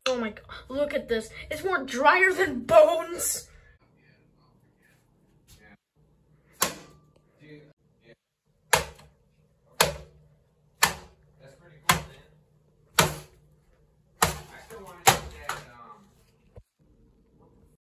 Oh my god, look at this. It's more drier than bones.